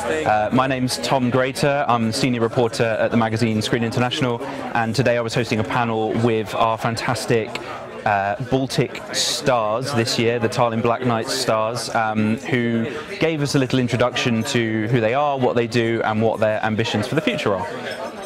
My name's Tom Grater. I'm Senior Reporter at the magazine Screen International, and today I was hosting a panel with our fantastic Baltic stars this year, the Tallinn Black Knights stars, who gave us a little introduction to who they are, what they do, and what their ambitions for the future are.